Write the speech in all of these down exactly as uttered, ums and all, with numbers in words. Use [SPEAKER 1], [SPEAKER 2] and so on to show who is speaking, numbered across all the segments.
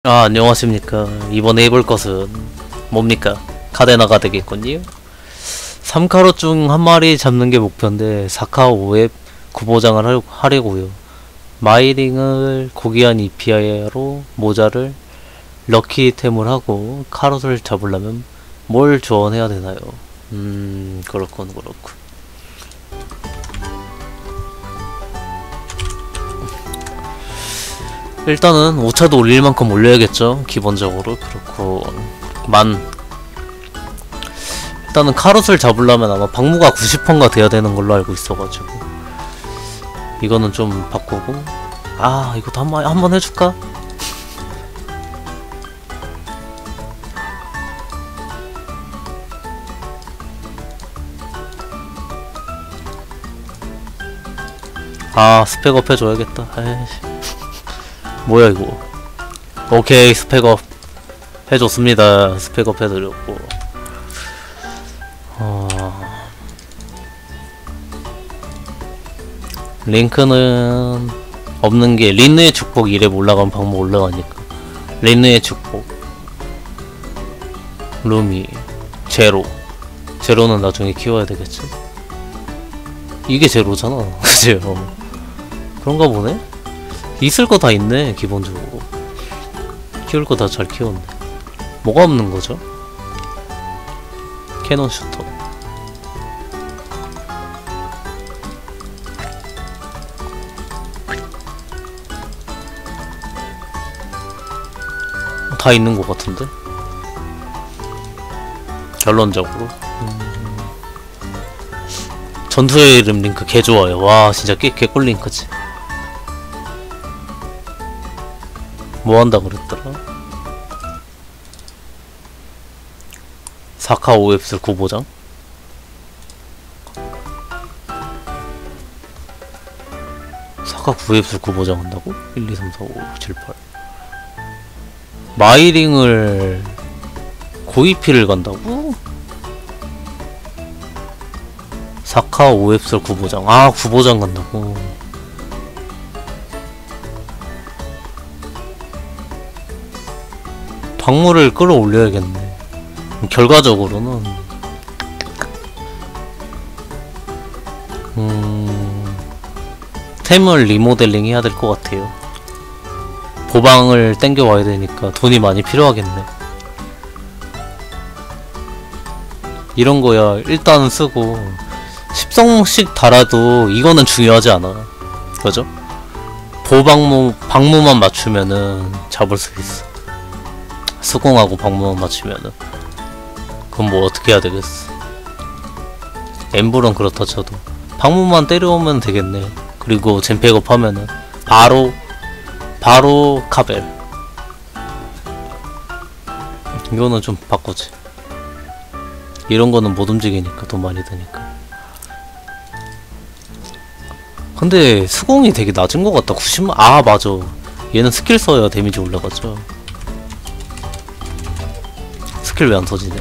[SPEAKER 1] 아, 안녕하십니까. 이번에 해볼 것은 뭡니까? 카데나가 되겠군요. 삼 카로 중 한 마리 잡는 게 목표인데 사 카 오 앱 구보장을 하, 하려고요. 마이링을 고귀한 이피아이로 모자를 럭키템을 하고 카롯을 잡으려면 뭘 조언해야 되나요? 음... 그렇군 그렇군. 일단은 오차도 올릴 만큼 올려야겠죠. 기본적으로. 그렇고 만 일단은 카롯을 잡으려면 아마 방무가 구십 퍼센트가 돼야 되는 걸로 알고 있어가지고 이거는 좀 바꾸고. 아, 이것도 한번 한번 해줄까? 아, 스펙업 해줘야겠다. 에이씨. 뭐야 이거. 오케이, 스펙업 해줬습니다. 스펙업 해드렸고. 어... 링크는 없는게 린느의 축복 이랩 올라가면 방법 올라가니까. 린느의 축복 루미 제로 제로는 나중에 키워야 되겠지. 이게 제로잖아. 그치? 어. 그런가 보네? 있을 거 다 있네. 기본적으로 키울 거 다 잘 키웠네. 뭐가 없는 거죠? 캐논 슈터. 다 있는 거 같은데? 결론적으로 음... 전투의 이름 링크 개 좋아요. 와, 진짜 개, 개꿀 링크지. 뭐 한다 그랬더라? 사 카 오 앱슬 구보장? 사 카 구 앱슬 구보장 한다고? 일, 이, 삼, 사, 오, 육, 칠, 팔. 마이링을 고이피를 간다고? 사 카 오 앱슬 구보장. 아, 구보장 간다고. 방물을 끌어올려야겠네. 결과적으로는 음... 템을 리모델링 해야 될 것 같아요. 보방을 땡겨와야 되니까 돈이 많이 필요하겠네. 이런 거야 일단 쓰고 십 성씩 달아도 이거는 중요하지 않아. 그죠? 보방무, 방무만 맞추면은 잡을 수 있어. 수공하고 방무만 맞추면은. 그럼 뭐 어떻게 해야 되겠어. 엠블은 그렇다 쳐도 방무만 때려오면 되겠네. 그리고 젠팩업 하면은 바로 바로 카벨. 이거는 좀 바꾸지. 이런 거는 못 움직이니까 돈 많이 드니까. 근데 수공이 되게 낮은 것 같다. 구십만. 아, 맞아. 얘는 스킬 써야 데미지 올라가죠. 스킬 왜 안 터지네?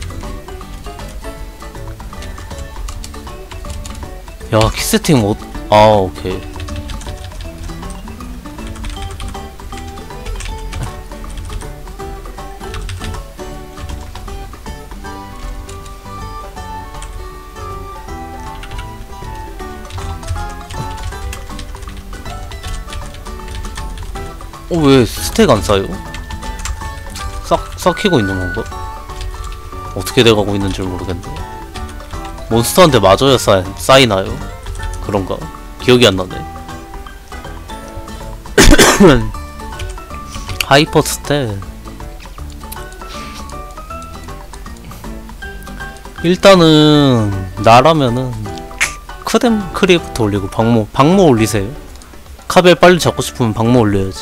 [SPEAKER 1] 야, 키세팅 못. 아, 오케이. 어, 왜 스택 안 쌓여? 싹, 싹히고 있는 건가? 어떻게 돼가고 있는지 모르겠네. 몬스터한테 맞아야 쌓, 쌓이나요? 그런가? 기억이 안 나네. 하이퍼 스택. 일단은, 나라면은, 크뎀 크리부터 올리고, 방모, 방모 올리세요. 카벨 빨리 잡고 싶으면 방모 올려야지.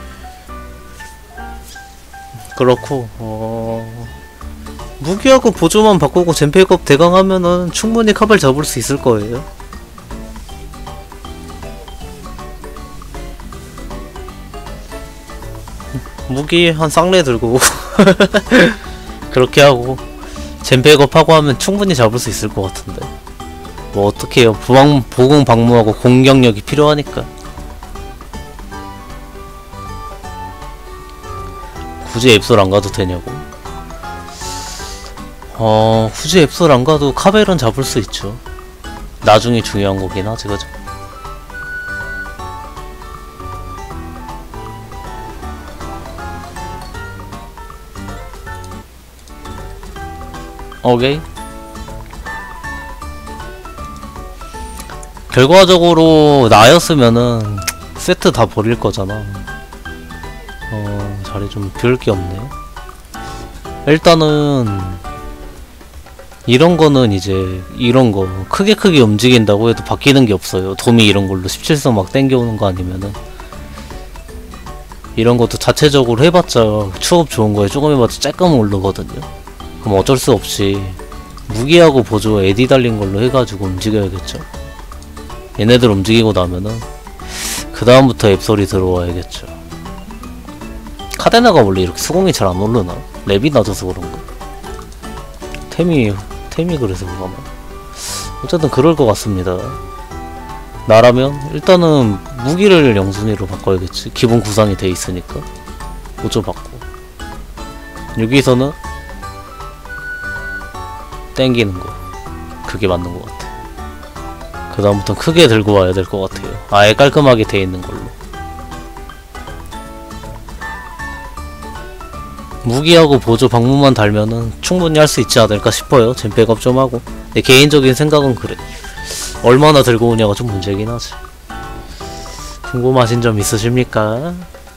[SPEAKER 1] 그렇고, 어... 무기하고 보조만 바꾸고 젠팩업 대강하면은 충분히 카벨 잡을 수 있을 거예요. 무기 한 쌍례 들고 그렇게 하고 젠팩업 하고 하면 충분히 잡을 수 있을 것 같은데. 뭐 어떻게 해요. 보강, 보공 방무하고 공격력이 필요하니까. 굳이 앱솔 안 가도 되냐고? 어, 굳이 앱솔 안 가도 카벨은 잡을 수 있죠. 나중에 중요한 거긴 하지, 그죠? 오케이. 결과적으로 나였으면은 세트 다 버릴 거잖아. 어, 자리 좀 비울 게 없네. 일단은 이런 거는 이제 이런 거 크게 크게 움직인다고 해도 바뀌는 게 없어요. 도미 이런 걸로 십칠 성 막 땡겨오는 거 아니면은 이런 것도 자체적으로 해봤자 추업 좋은 거에 조금 해봤자 쬐끔 오르거든요. 그럼 어쩔 수 없이 무기하고 보조 에디 달린 걸로 해가지고 움직여야겠죠. 얘네들 움직이고 나면은 그 다음부터 앱솔이 들어와야겠죠. 카데나가 원래 이렇게 수공이 잘 안 오르나? 랩이 낮아서 그런가? 템이 템이 그래서 그런가? 어쨌든 그럴 것 같습니다. 나라면 일단은 무기를 영순위로 바꿔야겠지. 기본 구상이 돼 있으니까 보조 받고 여기서는 땡기는 거 그게 맞는 것 같아. 그 다음부터는 크게 들고 와야 될 것 같아요. 아예 깔끔하게 돼 있는 걸로. 무기하고 보조 방문만 달면은 충분히 할 수 있지 않을까 싶어요. 젠 백업 좀 하고. 내 개인적인 생각은 그래. 얼마나 들고 오냐가 좀 문제긴 하지. 궁금하신 점 있으십니까?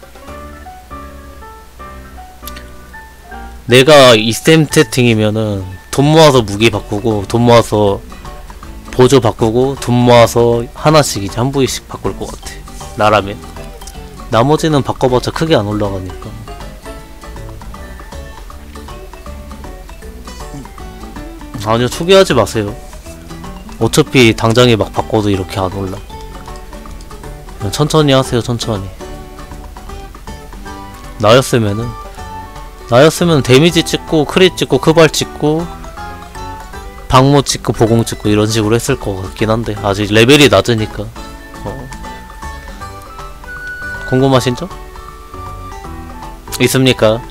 [SPEAKER 1] 내가 이스템 채팅이면은 돈 모아서 무기 바꾸고 돈 모아서 보조 바꾸고 돈 모아서 하나씩 이제 한 부위씩 바꿀 것 같아. 나라면. 나머지는 바꿔봤자 크게 안 올라가니까. 아니요, 초기하지 마세요. 어차피 당장에 막 바꿔도 이렇게 안 올라. 그냥 천천히 하세요. 천천히. 나였으면은 나였으면 데미지 찍고 크릿 찍고 크발 찍고 방모 찍고 보공 찍고 이런 식으로 했을 것 같긴 한데 아직 레벨이 낮으니까. 어. 궁금하신 점? 있습니까?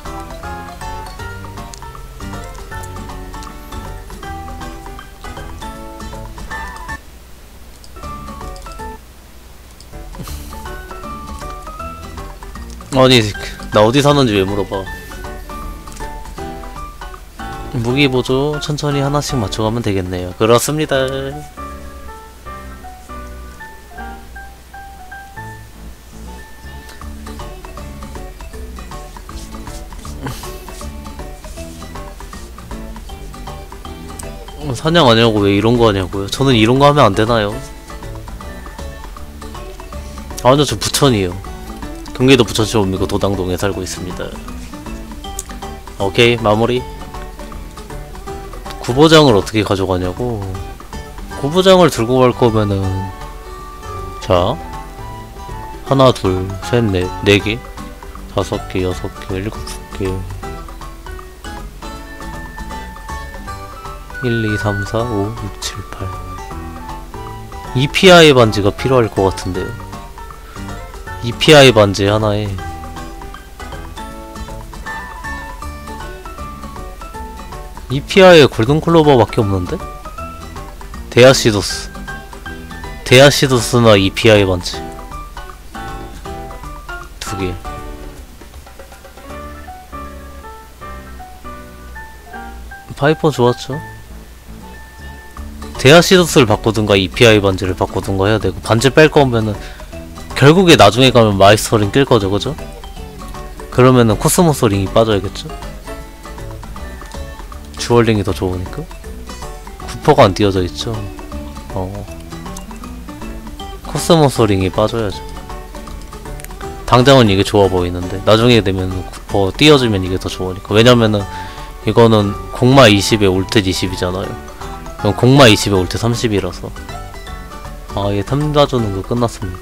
[SPEAKER 1] 아니 나 어디 사는지 왜 물어봐. 무기 보조 천천히 하나씩 맞춰가면 되겠네요. 그렇습니다. 사냥 아니라고 왜 이런 거 하냐고요? 저는 이런 거 하면 안 되나요? 아니요, 저 부천이에요. 경기도 부천시 옴미고 도당동에 살고 있습니다. 오케이, 마무리. 구보장을 어떻게 가져가냐고. 구보장을 들고 갈 거면은 자 하나 둘 셋 넷 네 개 다섯 개 여섯 개 일곱 개 일 이 삼 사 오 육 칠 팔 이피아이 반지가 필요할 것 같은데요. 이피아이 반지 하나에 이피아이에 골든클로버밖에 없는데? 데아시도스 데아시도스나 이피아이 반지 두개. 파이퍼 좋았죠? 데아시도스를 바꾸든가 이피아이 반지를 바꾸든가 해야 되고, 반지 뺄 거면은 결국에 나중에 가면 마이스터링 낄 거죠, 그죠? 그러면은 코스모스 링이 빠져야겠죠? 주얼링이 더 좋으니까? 구퍼가 안 띄어져 있죠? 어. 코스모스 링이 빠져야죠. 당장은 이게 좋아 보이는데, 나중에 되면 구퍼 띄어지면 이게 더 좋으니까. 왜냐면은, 이거는 공마 이십에 올트 이십이잖아요. 이건 공마 이십에 올트 삼십이라서. 아, 얘 탐다주는 거 끝났습니다.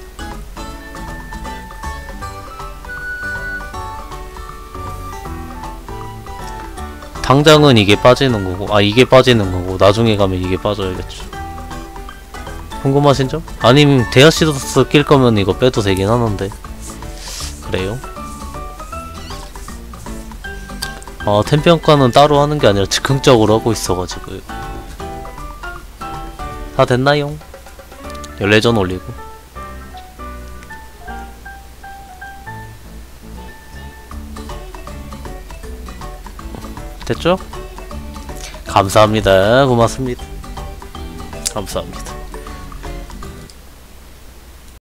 [SPEAKER 1] 당장은 이게 빠지는 거고, 아 이게 빠지는 거고, 나중에 가면 이게 빠져야겠죠. 궁금하신 점? 아니면 데아시도스 낄 거면 이거 빼도 되긴 하는데. 그래요? 어, 템 평가는 따로 하는 게 아니라 즉흥적으로 하고 있어가지고. 다 됐나요? 레전 올리고. 됐죠? 감사합니다. 고맙습니다. 감사합니다.